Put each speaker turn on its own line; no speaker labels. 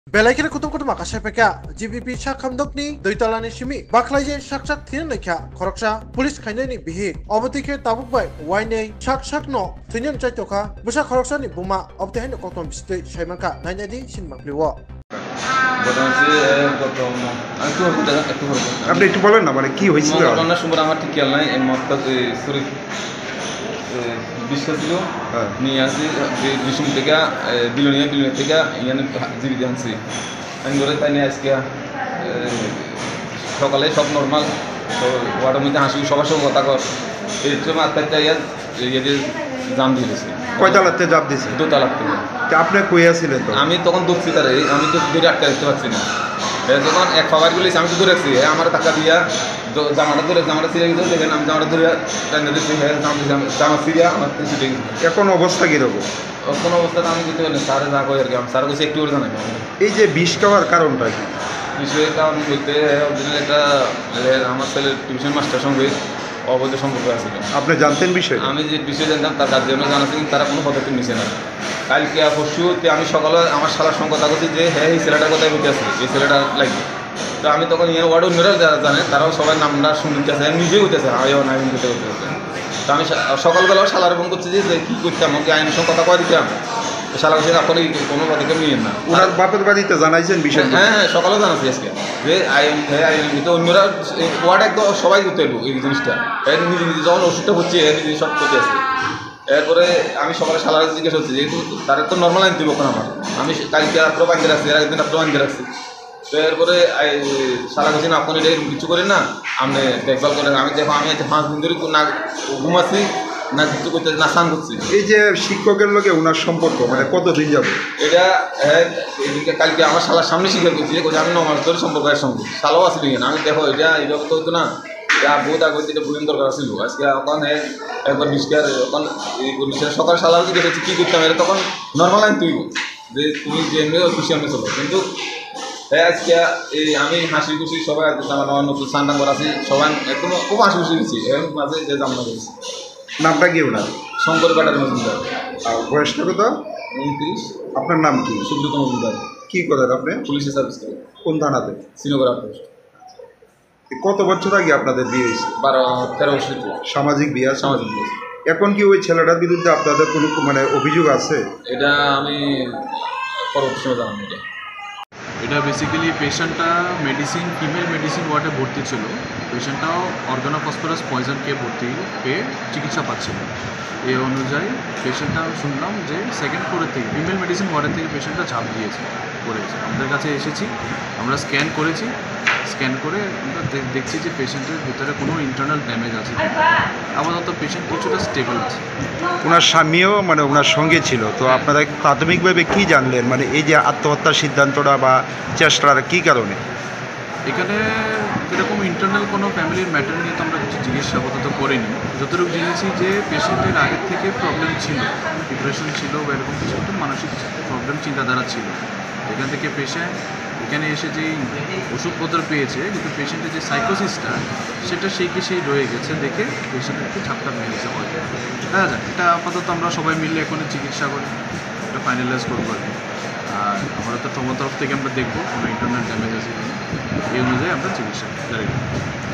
Belakira kutum makasai peka GBP Shakhamdokni Doitalani Shimi Baklaije Shakshak Thiranakha Khoroksa Police Khainani Bihi Obotike Tabukbai Wainei Shakshak no Thinyan Chaitoka Busha Khoroksani Buma of the Hand of Cotton State Shaimanka Nainadi Shinmakliwa
আপনি একটু বলেন না মানে কি হয়েছিল
ঘটনার সময় আমার ঠিক খেয়াল নাই মতটা সরি বিশ্বাস ছিল নিয়ে আসি বিষ্ণু থেকে বিলনিয়া থেকে ইয়ানে জীবিত আনছি আমি ধরে তাই নিয়ে আজকে সকালে সব নর্মাল তো ওয়াটার মধ্যে হাসি সবার সঙ্গে কথা কর এই সময় আত্মাটা ইয়ে জাম দিয়ে দিয়েছি
কয়তালাতে জাপ দিয়েছে
দোতলার থেকে
আপনি কইয়াছিলেন তো
আমি তখন দুঃখছি তারে আমি তো দূরে আটকা দেখতে পাচ্ছি না যখন এক খাবার গুলি আমি তো দূরে রাখছি আমার টাকা দিয়া জামাটা ধরে জামাটা সিরিয়া গেছে দেখেন আমি জামাটা ধরে দিচ্ছি জামা সিরিয়া আমার ছুটে গেছে
এখন অবস্থা কীরকম
কোনো অবস্থাতে আমি কিছু বলি স্যারে যা কই আর কি আমি স্যার কাছে একটু করে জানাই
এই যে বিষ খাওয়ার কারণটা কি
বিষয়ের কারণ বলতে অরিজিনাল একটা আমার ছেলের টিউশন মাস্টার সঙ্গে অবৈধ সম্পর্ক আছিল
আপনি জানতেন বিষয়
আমি যে বিষয় জানতাম তার গার্জিয়ানও জানাচ্ছি কিন্তু তারা কোনো পদক্ষেপ নিচ্ছে না কালকে পরশুতে আমি সকালে আমার শালার সঙ্গে কথা বলছি যে হ্যাঁ এই ছেলেটার কথাই বলতে আসছে এই ছেলেটা লাগবে তো আমি তখন ইয়ার ওয়ার্ড অন্যরাও যারা জানে তারাও সবাই নামটা শুনতেছে নিজেই হইতেছে আয়ও না করতে করতে তো আমি সকালবেলাও শালার ফোন করছি যে কী করতাম ওকে আইনের সঙ্গে কথা কয়ে দিতাম শালা কাছে আপনার কোনো পদক্ষেপ নিয়েন না
ওনার বাপের বাড়িতে জানাইছেন বিষয়
হ্যাঁ সকালেও জানাচ্ছি আজকে যে আইন তো অন্যরা ওয়ার্ড একদম সবাই করতে এলো এই জিনিসটা নিজে নিজে যখন ওষুধটা হচ্ছে নিজে সব করতে আসছে এরপরে আমি সকালে শালার জিজ্ঞেস করছি যেহেতু তারা তো নর্মাল আইন দিব আমার আমি কালকে রাত্রেও বাঁধতে রাখছি এর একদিন রাত্রেও বাঁধতে রাখছি তো এরপরে সারা কাছে না আপনি এটা কিছু করেন না আপনি দেখভাল করেন আমি দেখো আমি 5 দিন ধরে না ঘুমাচ্ছি না কিছু করতে না স্নান করছি
এই যে শিক্ষকের লোকে ওনার সম্পর্ক মানে কতদিন যাবে
এটা এদিকে কালকে আমার শালার সামনে স্বীকার করছি যে আমি 9 মাস ধরে সম্পর্কের সঙ্গে শালাও আসলি আমি দেখো এটা এইভাবে তো হতো না বহুত আগে এটা বুঝেন দরকার ছিল আজকে ওখানে একবার বিষ্কার ওখানে সকাল শালাও জিজ্ঞেস করছি কী করতাম এটা তখন নর্মাল আইন তুই যে তুমি যে এমনি খুশি আমি চলো কিন্তু আজকে এই আমি হাসি খুশি সবাই আমার নতুন স্নান করা আছি সবাই একদম খুব হাসি খুশি গেছি এর মাঝে যে জামনা করেছি
নামটা কি ওনার
শঙ্কর ব্যাটার মজুমদার
আর বয়সটা কত
29
আপনার নাম কি
সুব্রত মজুমদার
কি করেন আপনি
পুলিশের সার্ভিস করে
কোন থানাতে
শ্রীনগর আউটপোস্ট
কত বছর আগে আপনাদের বিয়ে হয়েছে
12-13 বছর
সামাজিক বিয়ে
সামাজিক বিয়ে
এখন কি ওই ছেলেটার বিরুদ্ধে আপনাদের কোনো মানে অভিযোগ আছে
এটা আমি পরবর্তী সময় জানাবো
এটা বেসিক্যালি পেশেন্টটা মেডিসিন ফিমেল মেডিসিন ওয়ার্ডে ভর্তি ছিল পেশেন্টটাও অর্গানোফসফরাস পয়জন পেয়ে চিকিৎসা পাচ্ছিল এই অনুযায়ী পেশেন্টটা শুনলাম যে সেকেন্ড ফ্লোরের থেকে ফিমেল মেডিসিন ওয়ার্ডের থেকে পেশেন্টটা ঝাঁপ দিয়েছে করেছে আমাদের কাছে এসেছি আমরা স্ক্যান করেছি স্ক্যান করে আমরা দেখছি যে পেশেন্টের ভিতরে কোনো ইন্টারনাল ড্যামেজ আছে আপাতত পেশেন্ট কিছুটা স্টেবল আছে
ওনার স্বামীও মানে ওনার সঙ্গে ছিল তো আপনারা প্রাথমিকভাবে কি জানলেন মানে এই যে আত্মহত্যার সিদ্ধান্তটা বা চেষ্টাটা কী কারণে
এখানে এরকম ইন্টারনাল কোনো ফ্যামিলির ম্যাটার নিয়ে তো আমরা কিছু জিজ্ঞাসা আপাতত করিনি যতটুকু জেনেছি যে পেশেন্টের আগের থেকে প্রবলেম ছিল ডিপ্রেশন ছিল বা এরকম কিছু একটা মানসিক প্রবলেম চিন্তাধারা ছিল এখান থেকে পেশেন্ট এখানে এসে যেই ওষুধপত্র পেয়েছে কিন্তু পেশেন্টের যে সাইকোসিসটা সেটা সেই রয়ে গেছে দেখে পেশেন্টের একটু ঝাপটা মেরেছে হয়তো দেখা যায় এটা আপাতত আমরা সবাই মিলে এখন চিকিৎসা করি এটা ফাইনালাইজ করবো আর কি আর আমরা তো তোমার তরফ থেকে আমরা দেখবো কোনো ইন্টারনাল ড্যামেজ আছে এই অনুযায়ী আমরা চিকিৎসা জারি করব